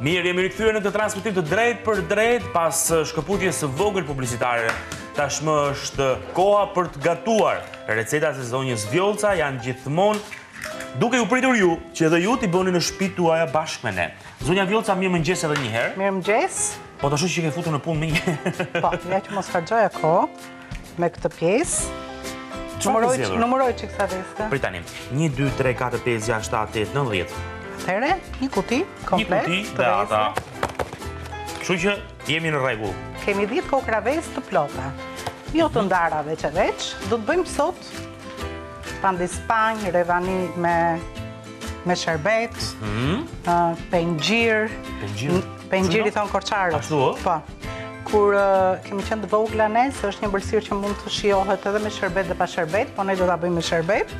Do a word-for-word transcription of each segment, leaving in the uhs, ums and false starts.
Mirë, jemi rikthyer në këtë transmetim të drejt për drejt pas shkëputjes së vogël publicitare. Tashmë është koha për të gatuar. Recetat e zonjës Vjollca janë gjithmonë duke ju pritur ju që edhe ju t'i bëni në shtëpitë tuaja bashkë me ne. Zonja Vjollca, mirëmëngjes edhe një herë. Mirëmëngjes. Po tash që ke futur në punë më një. Po, ja që mos harxoja kohë me këtë pjesë. Çfarë numëroj që kësa veska? Prit tani. një, dy, tre, katër, pesë, gjashtë, shtatë, tetë, nëntëdhjetë. Atëherë, një kuti komplet. Një kuti dhe ata. Kështu që jemi në rregull. Kemi dhjetë kokra vezë të plota. Jo të ndara veç e veç. Do të bëjmë sot pandispanj, revani me me sherbet, pengjir, pengjir i thonë korçarët. Ashtu ë? Po. Kur kemi qenë të vogla ne, se është një ëmbëlsirë që mund të shijohet edhe me sherbet dhe pa sherbet, po ne do ta bëjmë me sherbet,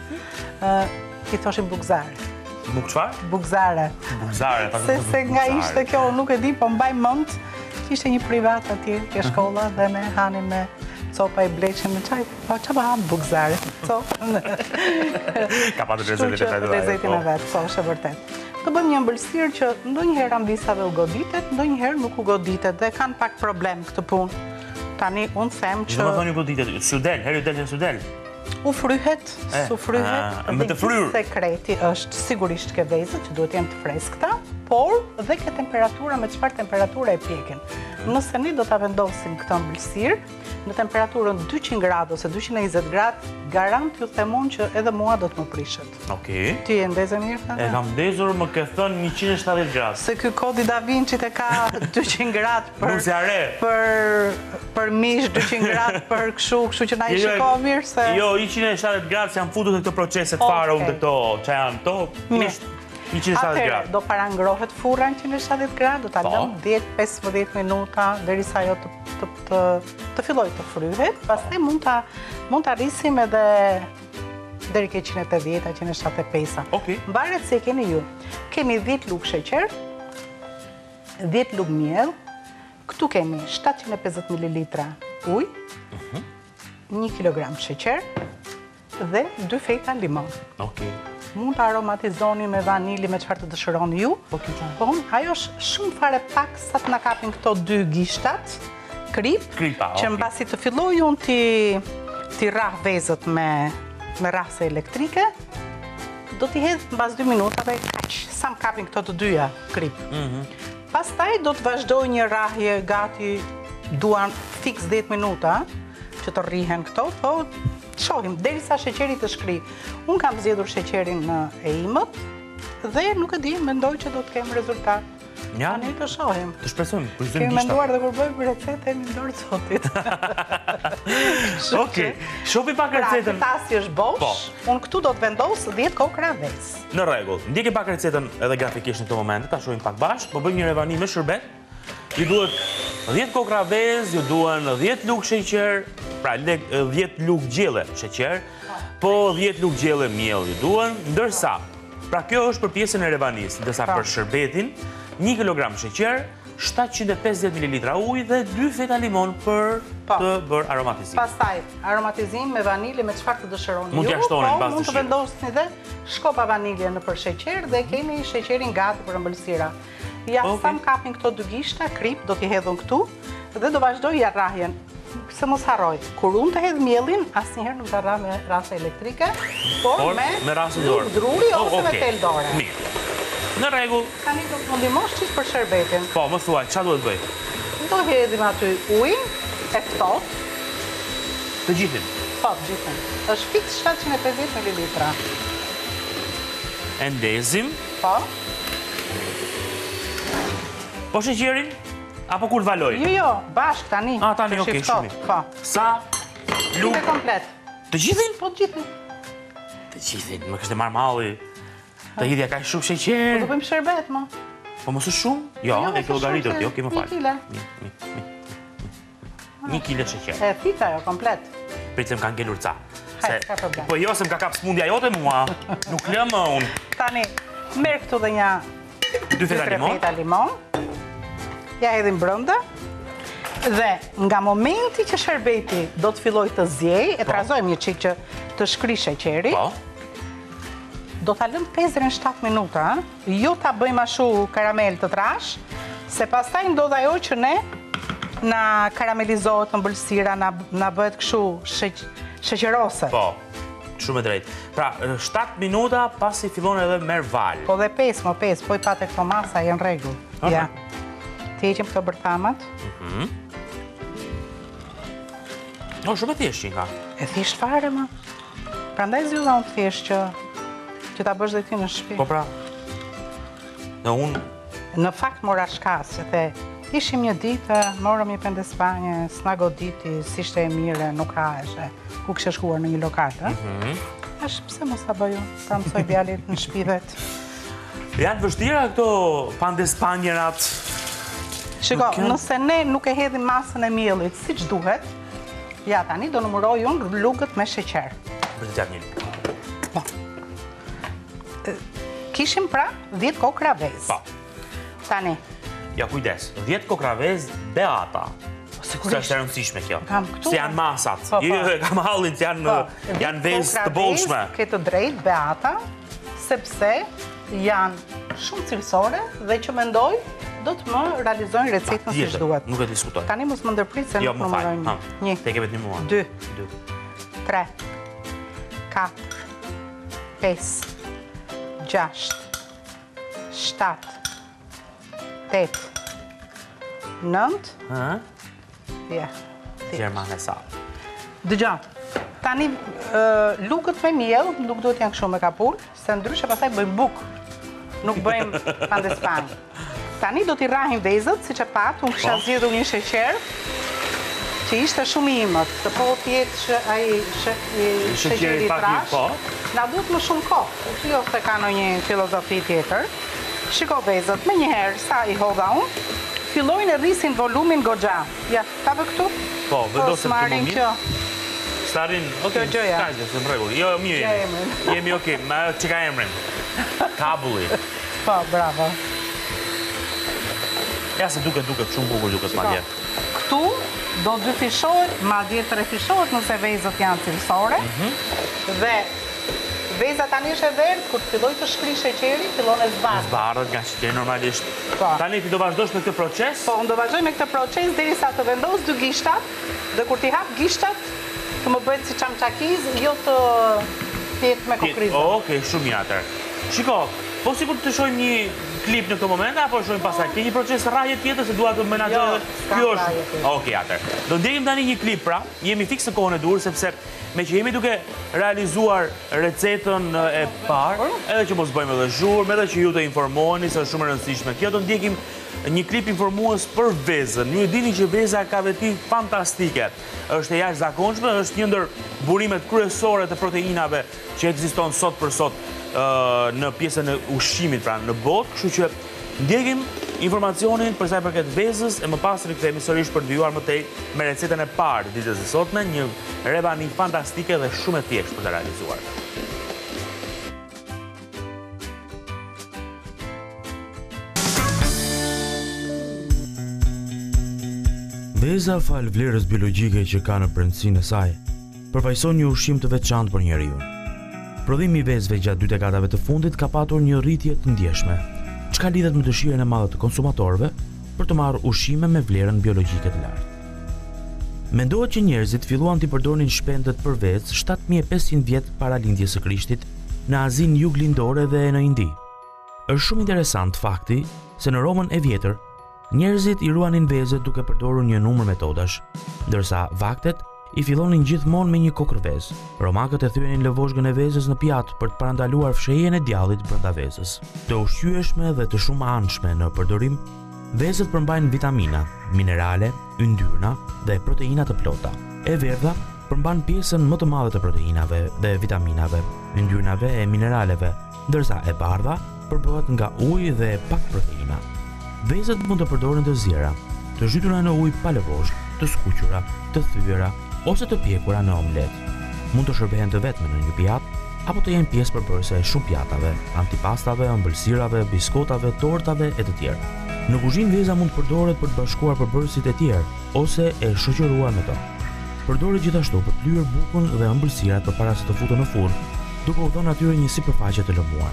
i thoshim bukzare. Buk çfarë? Bukzare. Bukzare, ta Se se nga ishte kjo, nuk e di, po mbaj mend, që ishte një privat atje ke shkolla dhe ne hanim me copa i bleqim në çaj. Po çfarë ham bukzare? Copë. Ka patur rezetin e vet. Rezetin e vet, po, është e vërtet. Të bëjmë një ëmbëlsirë që ndonjëherë ambisave u goditet, ndonjëherë nuk u goditet dhe kanë pak problem këtë punë. Tani unë them që Do të thoni goditet, sudel, herë del në sudel. U fryhet, su fryhet, me të fryrë. Sekreti është sigurisht ke vezët që duhet jenë të freskëta, por dhe ke temperatura me çfarë temperatura e pjekin. Nëse ne do ta vendosim këtë ëmbëlsirë në temperaturën dyqind gradë ose dyqind e njëzet gradë, garant ju themon që edhe mua do të më prishet. Okej. Ti e ndezë mirë thënë? E kam ndezur, më ke thënë njëqind e shtatëdhjetë gradë. Se ky kodi Da Vinci e ka dyqind gradë për Nuk si are. për për mish, dyqind gradë për kështu, kështu që na i shiko mirë se Jo, njëqind e shtatëdhjetë gradë që janë futur në këto proceset fare unë të këto që janë to. Misht njëqind e shtatëdhjetë gradë. Do parangrohet furra njëqind e shtatëdhjetë gradë, do ta lëm djetë pesëmbëdhjetë minuta derisa ajo të të të të fillojë të fryhet, pastaj mund ta mund ta rrisim edhe deri ke njëqind e tetëdhjetë, njëqind e shtatëdhjetë e pesë. Okej. Mbaret se keni ju. Kemi dhjetë lugë sheqer, dhjetë lugë miell. Këtu kemi shtatëqind e pesëdhjetë mililitra ujë, një kilogram sheqer dhe dy feta limon. Okej. Mund të aromatizoni me vanili, me çfarë të dëshironi ju. Po, ajo është shumë fare pak sa të na kapin këto dy gishtat, krip, që mbasi të filloj unë ti ti rrah vezët me me rrahse elektrike, do t'i hedh mbas dy minutave, aq, sa më kapin këto të dyja krip. Pastaj do të vazhdoj një rrahje gati duan fiks dhjetë minuta që të rrihen këto, po shohim derisa sheqeri të shkri. Un kam zgjedhur sheqerin e imët dhe nuk e di, mendoj që do të kem rezultat. Ja, ne të shohim. Të shpresojmë, për Kemi menduar dhe kur bëjmë recetë në dorë të Zotit. Okej, shopi pak recetën. Pra, tasi është bosh, unë këtu do të vendos dhjetë kokra vezë. Në rregull. Ndjeki pak recetën edhe grafikisht në këtë moment, ta shohim pak bashkë, po bëjmë një revani me shërbet. Ju duhet dhjetë kokra vezë, ju duhen dhjetë lugë sheqer, pra dhjetë lugë gjelle sheqer, po dhjetë lugë gjelle miell ju duhen, ndërsa, pra kjo është për pjesën e revanisë, ndërsa për shërbetin, një kilogram sheqer, shtatëqind e pesëdhjetë mililitra ujë dhe dy feta limon për të bërë aromatizim. Pastaj, aromatizim me vanilje me çfarë të dëshironi ju. Mund t'ja shtonin pas mund të vendosni dhe shkopa vanilje në për sheqer dhe kemi sheqerin gati për ëmbëlsira. Ja sa më kapin këto dy gishta, krip, do t'i hedhun këtu dhe do vazhdoj rrahjen. Se mos harroj, kur unë të hedh miellin, asnjëherë nuk ta rrah me rrahse elektrike, por me rrahse dorë. Druri ose me tel dore. Mirë. Në rregull. Tani do të ndihmosh çik për shërbetin. Po, më thuaj, çfarë duhet bëj? Do hedhim aty ujin e ftohtë. Të gjithin? Po, të gjithin. Është fiks shtatëqind e pesëdhjetë mililitra. E ndezim. Po. Po sheqerin? Apo kur valoj? Jo, jo, bashk tani. Ah, tani, okay, shumë. Po. Sa lugë? Komplet. Të gjithin? Po, të gjithin. Të gjithin, më kështë e marrë malli. Të hidhja ka shumë sheqer. Po, do bëjmë sherbet, më. Po, mësë shumë? Jo, e ke llogaritur ti, ok, më falë. Një kile. Një kile sheqer. E thita jo, komplet. Pritëm ka ngelur ca. Hajt, ka problem. Po jo, se më ka kap smundja jote mua. Nuk lëmë unë. Tani, merë këtu dhe një dy feta limon. feta limon. Ja hedhim brenda. Dhe nga momenti që sherbeti do të filloj të zjej, e trazojmë një çik që të shkri sheqeri. Po. do ta lëm pesë deri në shtatë minuta, jo ta bëjmë ashtu karamel të trash, se pastaj ndodh ajo që ne na karamelizohet ëmbëlsira, na na bëhet kështu sheq, sheqerose. Po. Shumë e drejtë. Pra, shtatë minuta pasi fillon edhe merr val. Po dhe pesë, më pesë, po i patë këto masa janë rregull. Ja. Të heqim këto bërthamat. Mhm. No, shumë e thjeshtë që ka. E thjesht fare më. Prandaj zgjodha unë thjesht që që ta bësh dhe ti në shtëpi. Po pra. Dhe unë Në fakt mora shkas, që the ishim një ditë, morëm një pende Spanje, s'na goditi, si ishte e mire, nuk ka eshe, ku kështë shkuar në një lokal, ë? Ash, pse mos ta bëju, ta mësoj djalit në shtëpi vet. Janë vështira këto pande Spanjerat. Shiko, nëse ne nuk e hedhim masën e miellit siç duhet, ja tani do numëroj unë rrugët me sheqer. Vërtet janë një. Po. Kishim pra dhjetë kokra vezë. Po. Tani. Ja, kujdes, dhjetë kokra vezë beata. Se është e rëndësishme kjo. Se janë masat. Jo, kam hallin, janë janë vezë të bollshme. Ke të drejtë beata, sepse janë shumë cilësore dhe që mendoj do të më realizojnë recetën siç duhet. Nuk e diskutoj. Tani mos më ndërprit se nuk numërojmë. Një. Te ke vetëm mua. Dy. Tre. Katër. Pesë. Gjashtë. Shtatë. Tetë. Nëntë. Ë? Ja. Gjermane sa. Dëgjon. Tani lugët me miell nuk duhet janë kështu me kapull, se ndryshe pastaj bëjmë buk. Nuk bëjmë pande Spanjë. Tani do t'i rrahim vezët, siç e pat, unë kisha zgjedhur një sheqer që ishte shumë i imët, të po t'jetë që ai sheqeri i trash. Na duhet më shumë kohë, jo se ka ndonjë filozofi tjetër. Shiko vezët, me njëherë, sa i hodha unë, fillojnë e rrisin volumin goxha. Ja, ka bë këtu? Po, vendosëm të më mirë. Starin, okej, gjëja. ka gjë, së më rregull. Jo, mirë jemi. Jemi okej, ma që ka emrin. Kabulli. Po, bravo. Ja se duket, duket, shumë bukur duket madje. Këtu do dy fishohet, madje tre fishohet nëse vezët janë cilësore. Dhe veza tani është e verdhë, kur filloj të shkri sheqeri, fillon e zbardhët. Zbardhët nga sheqeri normalisht. Tani ti do vazhdosh me këtë proces? Po, unë do vazhdoj me këtë proces derisa të vendos dy gishtat, dhe kur t'i hap gishtat, të më bëhet si çamçakiz, jo të jetë me kokrizë. Okej, shumë mirë atër. Shiko, po sikur të shohim një klip në këtë moment, apo shohim pastaj? Ke një proces rrahje tjetër se dua të menaxhoj. Kjo është. Okej, atër. Do ndjekim tani një klip pra, jemi fiks në kohën e dur sepse me që jemi duke realizuar recetën e parë, edhe që mos bëjmë edhe zhurmë, edhe që ju të informoheni se është shumë e rëndësishme. Kjo do ndjekim një klip informues për vezën. Ju e dini që veza ka veti fantastike. Është e jashtëzakonshme, është një ndër burimet kryesore të proteinave që ekziston sot për sot në pjesën e ushqimit, pra në botë, kështu që ndjekim informacionin për sa i përket vezës e më pas rikthehemi sërish për të vijuar më tej me recetën e parë ditës së sotme, një rebani fantastike dhe shumë e thjeshtë për të realizuar. Veza fal vlerës biologjike që ka në brendësinë e saj, përfaqëson një ushqim të veçantë për njeriu. Prodhimi i vezëve gjatë dy dekadave të fundit ka patur një rritje të ndjeshme, çka lidhet me dëshirën e madhe të konsumatorëve për të marrë ushqime me vlerën biologjike të lartë. Mendohet që njerëzit filluan të përdornin shpendët për vezë shtatë mijë e pesëqind vjet para lindjes së Krishtit në Azinë juglindore dhe në Indi. Është shumë interesant fakti se në Romën e vjetër njerëzit i ruanin vezët duke përdorur një numër metodash, ndërsa vaktet i fillonin gjithmonë me një kokër vezë. Romakët e thyenin lëvozhgën e vezës në pjatë për të parandaluar fshehjen e djallit brenda vezës. Të ushqyeshme dhe të shumë anshme në përdorim, vezët përmbajnë vitamina, minerale, yndyrna dhe proteina të plota. E verdha përmban pjesën më të madhe të proteinave dhe vitaminave, yndyrnave e mineraleve, ndërsa e bardha përbëhet nga ujë dhe pak proteina. Vezët mund të përdoren të zjera, të zhytura në ujë pa lëvozhg, të skuqura, të thyera ose të pjekura në omlet. Mund të shërbehen të vetme në një pjatë, apo të jenë pjesë përbërëse e shumë pjatave, antipastave, ëmbëlsirave, biskotave, tortave e të tjerë. Në kuzhinë veza mund të përdoret për të bashkuar përbërësit e tjerë, ose e shoqëruar me to. Përdoret gjithashtu për të lyer bukën dhe ëmbëlsirat përpara se të futen në furrë, duke u dhënë atyre një sipërfaqe të lëmuar.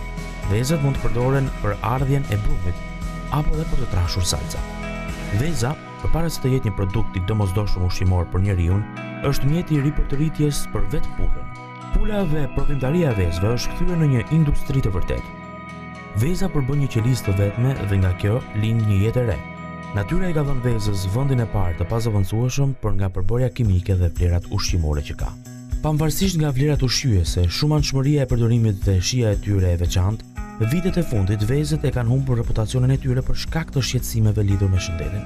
Vezët mund të përdoren për ardhjen e brumit apo edhe për të trashur salca. Veza, përpara se të jetë një produkt i domosdoshëm ushqimor për njeriu, është mjeti i ri për të rritjes për vetë pulën. Pula dhe prodhimtaria e vezëve është kthyer në një industri të vërtetë. Veza përbën një qelisë të vetme dhe nga kjo lind një jetë e re. Natyra i ka dhënë vezës vendin e parë të pazëvendësueshëm për nga përbërja kimike dhe vlerat ushqimore që ka. Pavarësisht nga vlerat ushqyese, shumanshmëria e përdorimit dhe shija e tyre e veçantë, në vitet e fundit vezët e kanë humbur reputacionin e tyre për shkak të shqetësimeve lidhur me shëndetin.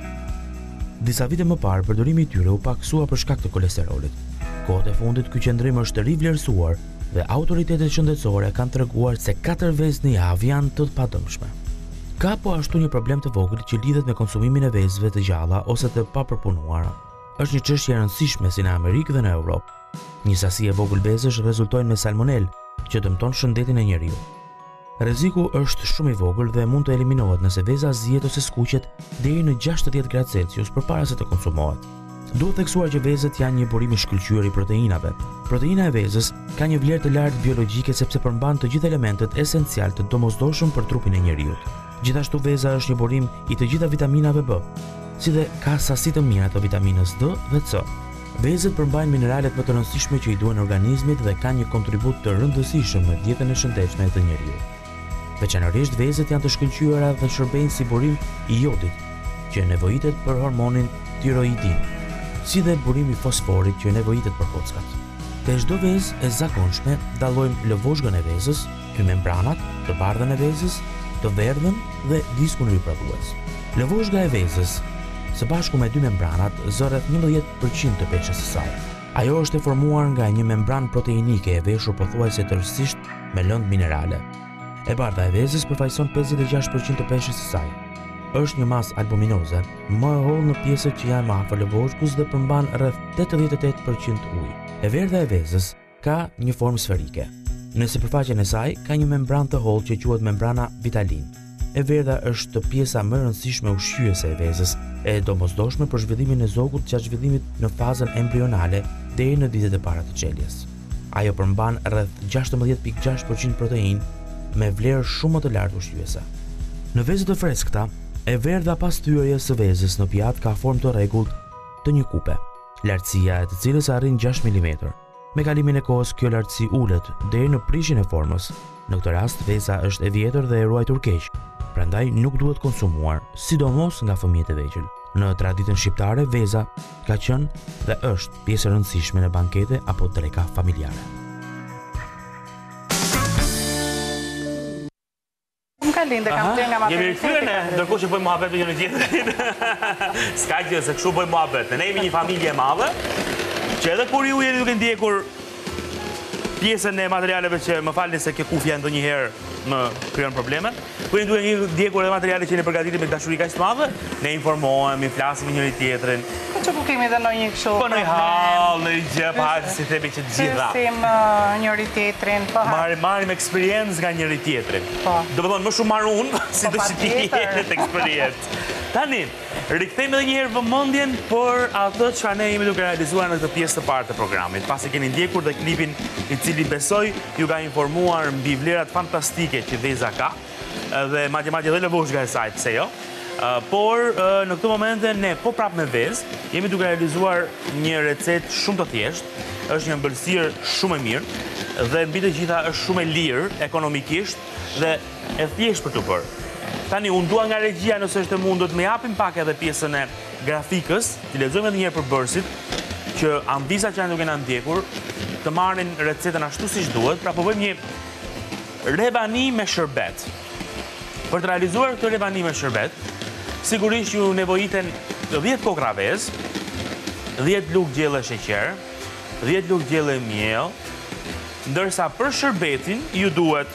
Disa vite më parë, përdorimi i tyre u paksua për shkak të kolesterolit. Kohët e fundit ky qendrim është rivlerësuar dhe autoritetet shëndetësore kanë treguar se katër vezë në javë janë të padëmshme. Ka po ashtu një problem të vogël që lidhet me konsumimin e vezëve të gjalla ose të papërpunuara. Është një çështje e rëndësishme si në Amerikë dhe në Europë. Një sasi e vogël vezësh rezultojnë me salmonel, që dëmton shëndetin e njeriu. Rreziku është shumë i vogël dhe mund të eliminohet nëse veza zihet ose skuqet deri në gjashtëdhjetë gradë Celsius përpara se të konsumohet. Duhet theksuar që vezët janë një burim i shkëlqyer i proteinave. Proteina e vezës ka një vlerë të lartë biologjike sepse përmban të gjithë elementet esencial të domosdoshëm për trupin e njeriu. Gjithashtu veza është një burim i të gjitha vitaminave B, si dhe ka sasi të mira të vitaminës D dhe C. Vezët përmbajnë mineralet më të rëndësishme që i duhen organizmit dhe kanë një kontribut të rëndësishëm në dietën e shëndetshme të njeriu. Veçanërisht vezët janë të shkëlqyera dhe shërbejnë si burim i jodit, që nevojitet për hormonin tiroidin, si dhe burimi fosforit që nevojitet për kockat. Te çdo vezë e zakonshme dallojmë lëvozhgën e vezës, membranat, të bardhën e vezës, të verdhën dhe diskun riprodhues. Lëvozhga e vezës, së bashku me dy membranat, zë rreth njëmbëdhjetë përqind të peshës së saj. Ajo është e formuar nga një membran proteinike e veshur pothuajse tërësisht me lëndë minerale. E bardha e vezës përfaqëson pesëdhjetë e gjashtë përqind të peshës së saj. Është një masë albuminoze, më e hollë në pjesët që janë më afër lëvozhgës dhe përmban rreth tetëdhjetë e tetë përqind ujë. E verdha e vezës ka një formë sferike. Në sipërfaqen e saj ka një membran të hollë që quhet membrana vitalin. E verdha është pjesa më e rëndësishme ushqyese e vezës, e domosdoshme për zhvillimin e zogut gjatë zhvillimit në fazën embrionale deri në ditët e para të çeljes. Ajo përmban rreth gjashtëmbëdhjetë pikë gjashtë përqind protein me vlerë shumë më të lartë ushqyese. Në vezët të freskëta, e verdha pas thyerjes së vezës në pjatë ka formë të rregullt të një kupe, lartësia e të cilës arrin gjashtë milimetra. Me kalimin e kohës kjo lartësi ulet deri në prishjen e formës. Në këtë rast veza është e vjetër dhe e ruajtur keq, prandaj nuk duhet konsumuar, sidomos nga fëmijët e vegjël. Në traditën shqiptare, veza ka qenë dhe është pjesë e rëndësishme në bankete apo dreka familjare. Linde, kam të nga matematikë. Jemi rikthyer ne, ndërkohë që bëjmë muhabet me njëri tjetrin. S'ka gjë se kështu bëjmë muhabet. Ne jemi një familje e madhe, që edhe kur ju jeni duke ndjekur pjesën e materialeve që më falni se kjo kufja ndonjëherë më krijon probleme, kur jeni duke ndjekur edhe materiale që ne përgatitim me dashuri kaq të madhe, ne informohemi, flasim me njëri tjetrin. Po që ku kemi edhe ndonjë kështu? Po në hall, në gjë, pa si themi që të gjitha. Flasim njëri tjetrin, po. Marrim marrim eksperiencë nga njëri tjetri. Po. Do të thonë më shumë marr unë, si do të jetë eksperiencë. Tani, rikthejmë edhe një herë vëmendjen për atë çfarë ne jemi duke realizuar në këtë pjesë të parë të programit. Pasi keni ndjekur dhe klipin i cili besoj ju ka informuar mbi vlerat fantastike që veza ka, dhe madje madje edhe lëvozhga e saj, pse jo. Por në këtë momente ne po prapë me vezë jemi duke realizuar një recetë shumë të thjeshtë, është një ëmbëlsirë shumë e mirë dhe mbi të gjitha është shumë e lirë ekonomikisht dhe e thjeshtë për të bërë. Tani, unë dua nga regjia nëse është e mundur të më japim pak edhe pjesën e grafikës, të lexojmë edhe një herë përbërësit, që ambisa që janë duke na ndjekur të marrin recetën ashtu siç duhet, pra po bëjmë një rebani me shërbet. Për të realizuar këtë rebani me shërbet, sigurisht ju nevojiten dhjetë kokra vezë, dhjetë lugë gjelle sheqer, dhjetë lugë gjelle miell, ndërsa për shërbetin ju duhet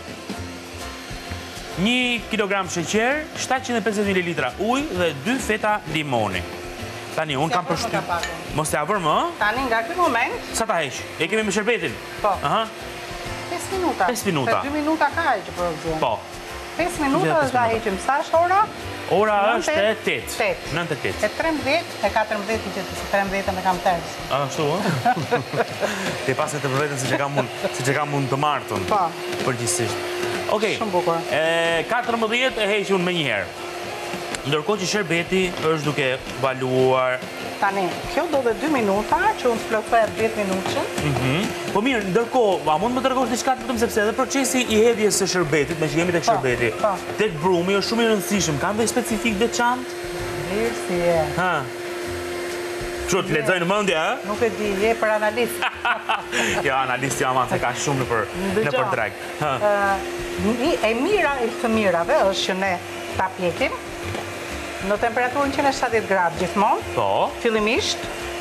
një kilogram sheqer, shtatëqind e pesëdhjetë mililitra ujë dhe dy feta limoni. Tani, unë kam përshtyp... Mos t'ja vërë më? Tani, nga këtë moment... Sa ta heq? E kemi me shërbetin? Po. pesë minuta. pesë minuta. dy minuta ka heqë për gjë. Po. pesë minuta dhe ta heqim sa shora? Ora është e tetë. nëntë e tetë. E trembëdhjetë, e katërmbëdhjetë i qëtë, se trembëdhjetën e kam tërës. A, shtu, ë? Te paset të përvetën si që kam mund, si që kam mund të martën. Pa. Përgjithsisht. Okej. Shumë bukur. katërmbëdhjetë e heqi unë me njëherë. Ndërkohë që sherbeti është duke baluar. Tani, kjo do dhe dy minuta, që unë të plotoj dhjetë minutën. Po mirë, ndërkohë, a mund më të rëgosh diçka të vetëm sepse edhe procesi i hedhjes së shërbetit, me që jemi tek shërbeti, tek brumi është shumë i rëndësishëm, ka ndonjë specifik veçantë? Mirë si e. Ha. Që të lexoj në mendje, ha? Nuk e di, je për analist. Ja, analist jam atë ka shumë në për në për drag. E mira e të mirave është që ne ta pjekim në temperaturën njëqind e shtatëdhjetë gradë gjithmonë, po, fillimisht,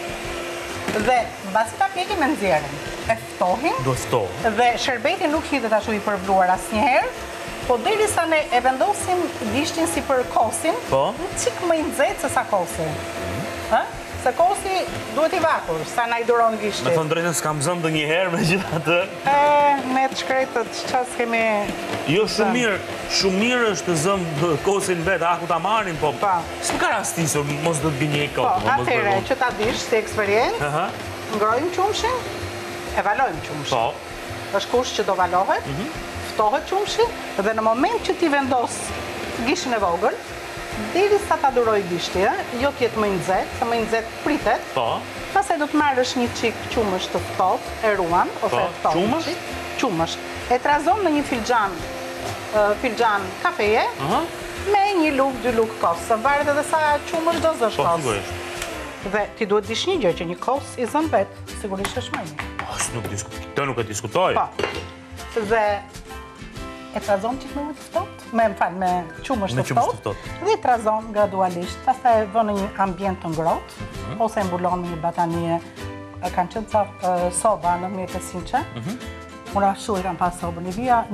dhe mbasi ta pjekim me nxjerrjen. E ftohim. Do ftohim. Dhe sherbeti nuk hidhet ashtu i përbluar asnjëherë, po derisa ne e vendosim gishtin si për kosin, po, një çik më i nxehtë se sa kosi. Ë? Se kosi duhet i vakur, sa na i duron gishti. Me thënë drejtën s'kam zëmë dhe njëherë me gjitha të... E, me të shkretët, qas kemi... Jo, shumë mirë, shumë mirë është të zëmë kosin vetë, aku ta marrin, po... Pa. S'më ka rastisur, mos do të bëj një e Po, atere, që ta dish, si eksperiencë, ngrojmë qumshin, e valojmë qumshin. Po. është kush që do valohet, ftohet qumshi, dhe në moment që ti vendos gishin e vogël, deri sa ta duroj gishti, jo t'jetë më i nxehtë, se më i nxehtë pritet. Po. Pastaj do të marrësh një çik qumësh të ftohtë, e ruan ose e ftohtë. Qumësh? Qumësh. E trazon në një filxhan, filxhan kafeje, me një lugë, dy lugë kosë. Varet edhe sa qumësh do zësh kosë. Po, sigurisht. Dhe ti duhet dish një gjë që një kosë i zën vetë, sigurisht është më mirë. Po, nuk diskutoj. Të nuk e diskutoj. Po. Dhe e trazon qik me ujë të ftohtë, me më falë, me qumësh të ftohtë, dhe i trazon gradualisht, pastaj e vën në një ambient të ngrohtë, ose e mbulon me një batanie, kanë qenë ca soba në një pesëqind, unë ashtu i kam pas sobën, i vija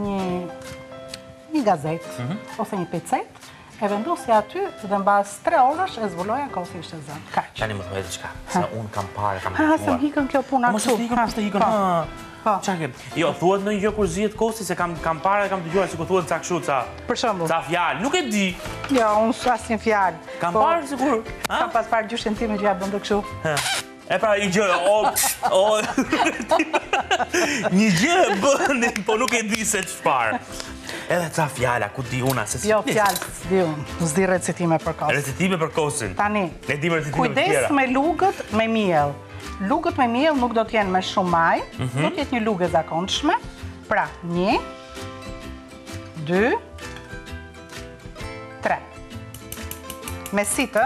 një gazetë, ose një pecet, e vendosi aty dhe mbas tre orësh e zbuloja kosi ishte zënë. Kaq. Tani më thuaj diçka, se unë kam parë, kam Ha, se më hikën kjo puna kështu. Mos e hikën, mos e hikën. Çake? Jo, thuhet në një gjë kur zihet kosi se kam kam parë, kam dëgjuar sikur thuhet ca kështu, ca. Për shembull. Ca fjalë, nuk e di. Jo, unë s'asnjë fjalë. Kam parë sikur. Kam pas parë gjyshin tim që ja bën kështu. E pra i gjë, o, o, një gjë bën, po nuk e di se çfarë. Edhe ca fjala, ku di una se si. Jo, fjalë, s'di unë, s'di recitime për kosin. Recitime për kosin. Tani, ne dim recitime për tjera. Kujdes me lugët me miell. Lugët me miell nuk do t'jenë me shumë maj, do t'jetë një lugë e zakonshme. Pra, një, dy, tre. Me sitë,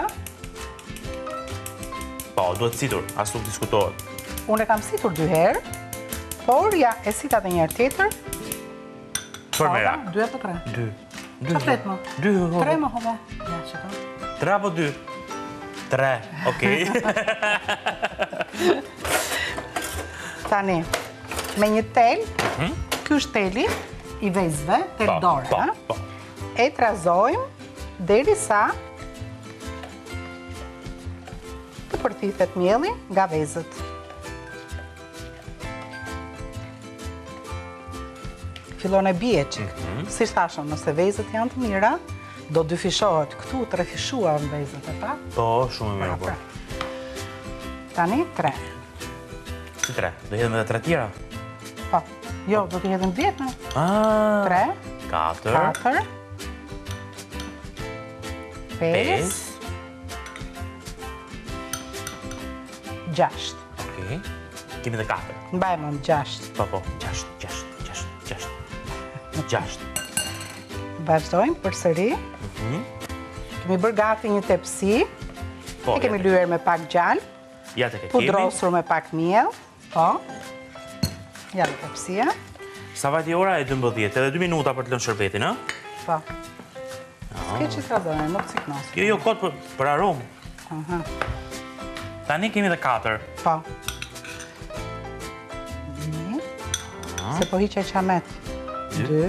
po, duhet situr, as nuk diskutohet. Unë e kam situr dy herë, por ja, e sita dhe njerë tjetër. Për mera? Dy apo tre? Dy. Qa flet më? Dy, tre më hova. Ja, shiko. Tre apo dy? Tre, okej. Tani, me një tel, ky është teli i vezëve, tel dore, e trazojmë derisa të përthithet mielli nga vezët. Fillon e bie çik. Si thashëm, nëse vezët janë të mira, do dyfishohet këtu, tre fishuar në vezët e pa. Po, shumë e mirë, po. Tani, tre. Si tre? Do jedhëm edhe tre tjera? Po, jo, do të jedhëm dhjetë, në. Tre. Katër. Katër. Pes. Gjasht. Okej. Kemi dhe katër. Mbajmë në gjasht. Po, po, gjasht, gjasht, gjasht, gjasht. Gjasht. Vazhdojmë përsëri. Kemi bërë gati një tepsi. E kemi lyer me pak gjallë. Ja të ke kemi. Pudrosur me pak miell. Po. Ja dhe tepsia. Sa vajti ora e dymbëdhjetë, edhe dy minuta për të lënë shërbetin, ë? Po. S'ke që të dhënë, nuk ciknosë. Jo, jo, kot për aromë. Tani kemi dhe katër. Po. Një. Se po hiqe qamet. Dë.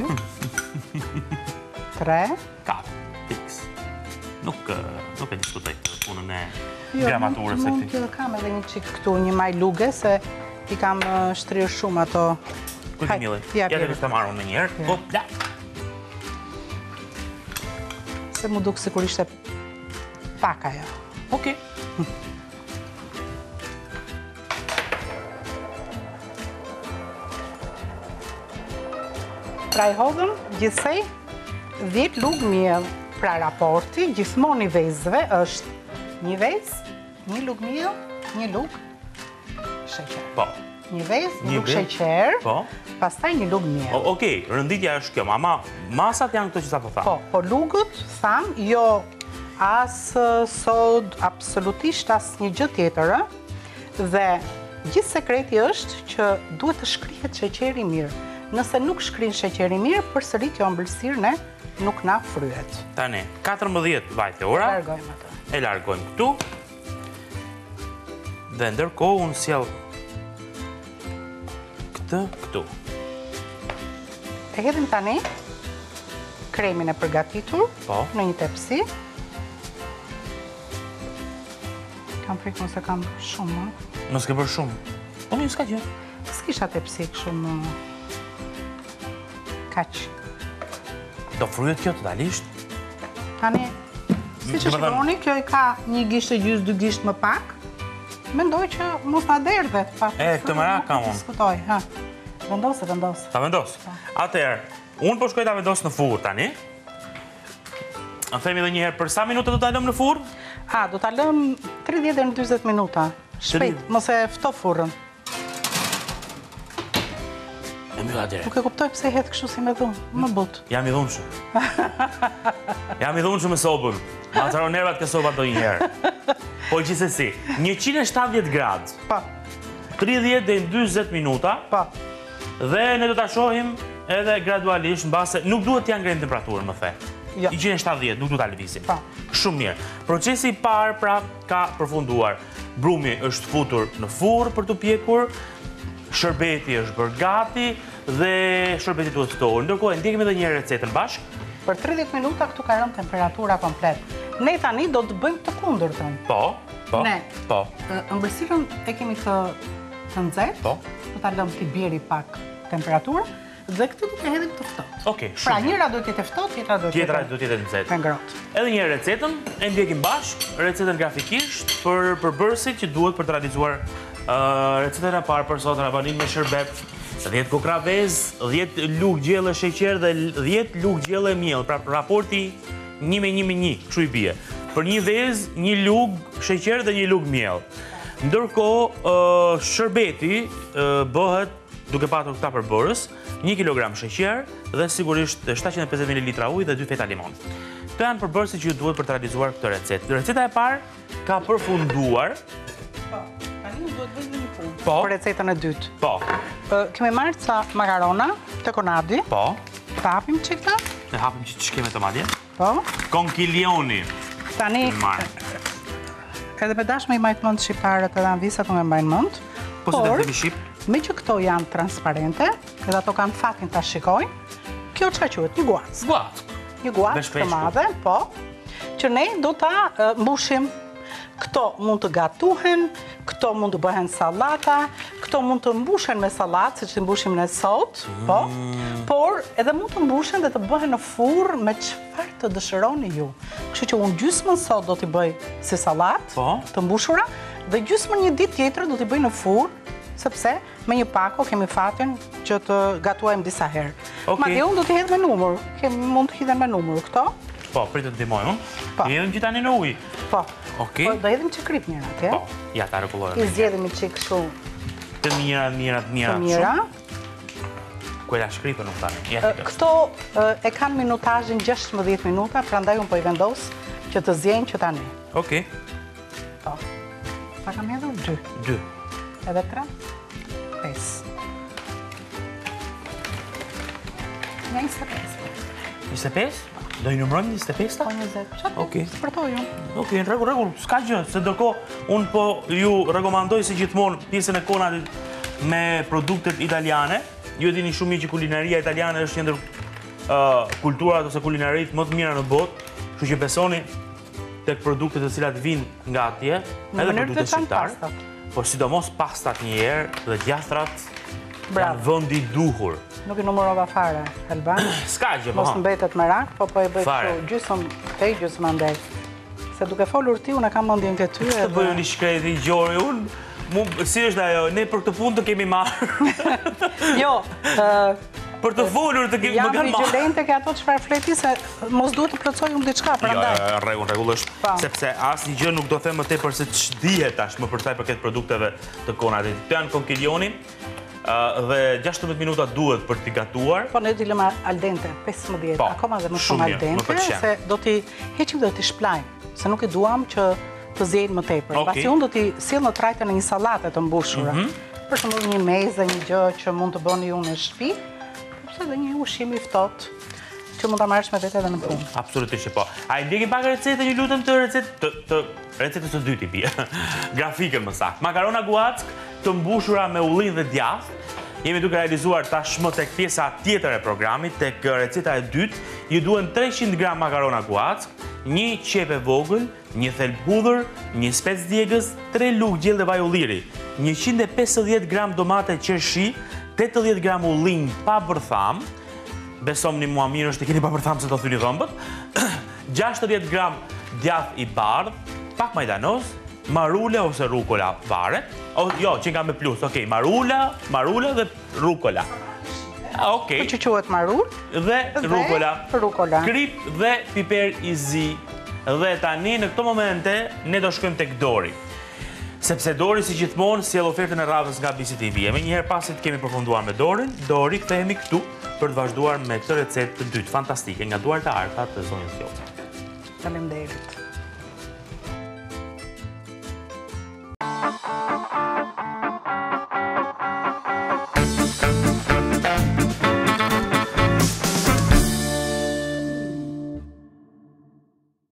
Tre. Katër. Fix. Nuk e diskutoj këtë punën e gramaturës e këti. Jo, mund të kam edhe një qikë këtu, një maj luge, se i kam shtrirë shumë ato... Kujtë mili, ja të kështë të marrë me njerë. Po, da. Se se mu duk sikur ishte pak ajo. Okej. Pra i hodhëm, gjithsej, dhjetë lugë miell. Pra raporti, gjithmonë i vezëve është një vezë, një lugë miell, një lugë sheqer. Po. Një vezë, një lugë sheqer, po. Pastaj një lugë miell. Okej, rënditja është kjo, ama masat janë këto që sa po thamë. Po, po lugët, tham, jo as sod, absolutisht as një gjë tjetër, dhe gjithë sekreti është që duhet të shkrihet sheqeri mirë. Nëse nuk shkrin sheqeri mirë, përsëri kjo ëmbëlsirë ne nuk na fryhet. Tani, katërmbëdhjetë vajte ora. Largojmë atë. E largojmë këtu. Dhe ndërkohë unë sjell këtë këtu. E hedhim tani kremin e përgatitur në një tepsi. Kam frikë mos e kam shumë. Mos ke bërë shumë. Po mirë, s'ka gjë. S'kisha tepsi shumë kaq. Do fryhet kjo totalisht? Tani, si që shikoni, kjo i ka një gisht e gjysë, dy gisht më pak. Mendoj që mos na derdhe. E, këtë mëra kam unë. Diskutoj, ha. Vendose, vendose. Ta vendos. Atëherë, unë po shkoj ta vendos në furrë tani. Në themi edhe njëherë, për sa minuta do ta lëm në furrë? Ha, do ta lëm tridhjetë deri në njëzet minuta. Shpejt, mos e fto furrën. E mbyll atëherë. Nuk e kuptoj pse het kështu si me dhunë, më but. Jam i dhunshëm. Jam i dhunshëm me sobën. Ma acaron nervat ke soba do njëherë. Po gjithsesi, njëqind e shtatëdhjetë gradë. Pa. tridhjetë deri në njëzet minuta. Pa. Dhe ne do ta shohim edhe gradualisht mbase nuk duhet t'ja ngrenë temperaturën, më the. Jo. njëqind e shtatëdhjetë, nuk duhet ta lëvizim. Pa. Shumë mirë. Procesi i parë pra ka përfunduar. Brumi është futur në furrë për të pjekur. Shërbeti është bërë gati dhe shërbeti duhet ftohur. Ndërkohë e ndjekim edhe një recetën bashkë. Për tridhjetë minuta këtu ka rënë temperatura komplet. Ne tani do të bëjmë të kundërtën. Po, po. Ne. Po. Ëmbëlsirën e kemi të të nxehtë. Po. Do ta lëm të bjeri pak temperaturë dhe këtë do të hedhim të ftohtë. Okej, shumë. Pra njëra do të jetë ftohtë, tjetra do të jetë. Tjetra do të jetë nxehtë. Me ngrohtë. Edhe një recetën e ndjekim bashkë, recetën grafikisht për përbërësit që duhet për të realizuar recetën e parë për sot, ravanin me shërbet, dhjetë kokra vezë, dhjetë lugë gjellë sheqer dhe dhjetë lugë gjellë miell, pra raporti një me një me një, kështu i bie. Për një vezë, një lugë sheqer dhe një lugë miell. Ndërkohë, shërbeti bëhet, duke patur këta përbërës, një kilogram sheqer dhe sigurisht shtatëqind e pesëdhjetë mililitra ujë dhe dy feta limon. Këto janë përbërësit që ju duhet për të realizuar këtë recetë. Receta e parë ka përfunduar. Po, tani nuk duhet bëjmë një punë. Po. Për recetën e dytë. Po. Kemi marrë ca makarona të konadi. Po. Ta hapim çikta. E hapim që të shkeme të madje. Po. Konkiljoni. Tani, Marë. edhe me dashme i majtë mënd shqiptarët edhe anvisat nuk e mbajnë mënd. Po se të themi shqip? Me që këto janë transparente, edhe ato kanë fatin ta shikojnë, kjo çka quhet? Një guac. Guac. Një guac të madhe, po, që ne do ta mbushim. Këto mund të gatuhen, këto mund të bëhen sallata, këto mund të mbushen me sallatë, siç i mbushim ne sot, po. Por edhe mund të mbushen dhe të bëhen në furrë me çfarë të dëshironi ju. Kështu që unë gjysmën sot do t'i bëj si sallatë, po, të mbushura, dhe gjysmën një ditë tjetër do t'i bëj në furrë, sepse me një pako kemi fatin që të gatuajmë disa herë. Okay. Madje unë do t'i hedh me numër, kemi mund të hidhen me numër këto. Po, pritë të ndihmoj unë. Po. I hedhim gjithani në ujë. Po. Okej. Po do hedhim që krip njëra atje. Po, ja ta rregullojmë. I zgjedhim i çik kështu. Të mira, të mira, të mira. Të mira. Kuela shkripën nuk tani. Ja ti. Këto e kanë minutazhin gjashtëdhjetë minuta, prandaj unë po i vendos që të zjejnë që tani. Okej. Po. Sa kam hedhur? dy. dy. Edhe tre. pesë. njëzet e pesë. njëzet e pesë? Do i numërojmë njëzet e pesë ta? Po njëzet. Çfarë? Okej. Spërtoj unë. Okej, në rregull, rregull, s'ka gjë, se ndërkohë unë po ju rekomandoj si gjithmonë pjesën e konadit me produktet italiane. Ju e dini shumë mirë që kulinaria italiane është një ndër uh, kulturat ose kulinaritë më të mira në botë, kështu që besoni tek produktet të cilat vinë nga atje, edhe produktet shqiptare. Po sidomos pastat një herë dhe djastrat Janë vëndi duhur. Nuk i numërova fare, Elban. Ska gjë, po. Mos mbetet me rak, po po e bëj Fare. kështu, gjysëm tej, gjysëm andej. Se duke folur ti, unë e kam mendjen ke ty Të edhe... bëju një shkreti i gjori, unë, mu- si është ajo, ne për këtë punë të kemi marrë. Jo, ë, Për të folur të kemi më jam kanë marrë. vigilente ke ato çfarë fleti se mos duhet të plotësoj unë diçka, Jo, prandaj. jo, rregull, rregull është, Pa. sepse asnjë gjë nuk do them më tepër se ç'dihet tashmë për sa i përket produkteve të Konradit. Këto janë konkiljoni, ë, dhe gjashtëdhjetë minuta duhet për t'i gatuar. Po ne dilëm al dente, pesëmbëdhjetë, Po, akoma dhe më shumë shumë al mirë, më dente, pëlqen. se do t'i heqim dhe t'i shplajmë, se nuk i duam që të zjejnë më tepër. Okej. Pasi unë do t'i sill në trajtën e një sallate të mbushura. Për shembull një meze, një gjë që mund të bëni ju në shtëpi, ose edhe një ushqim i ftohtë që mund ta marrësh me vete edhe në punë. Absolutisht që po. A i ndjekin pak recetë, ju lutem të recetë, të, të recetës së dytë i bie. Grafikën më saktë. Makarona guack të mbushura me ullin dhe djath. Jemi duke realizuar tashmë tek pjesa tjetër e programit, tek receta e dytë. Ju duhen treqind gram makarona guack, një qep e vogël, një thelb hudhër, një spec djegës, tre lugë gjell dhe vaj ulliri, njëqind e pesëdhjetë gram domate qershi, tetëdhjetë gram ullin pa bërtham, besom një mua mirë është të keni pa bërtham se të thyni dhëmbët, gjashtëdhjetë gram djath i bardh, pak majdanoz, marule ose rukola varet, o, jo, që nga me plus, okej, marula, marula dhe rukola. Okej, Po që quhet marul dhe rukola. rukola. Krip dhe piper i zi. Dhe tani në këto momente ne do shkojmë tek Dori. Sepse Dori si gjithmonë sjell ofertën e radhës nga B C T V. Më njëherë pasi të kemi përfunduar me Dorin, Dori kthehemi këtu për të vazhduar me këtë recetë të dytë fantastike nga duart e arta të zonjës jote. Faleminderit.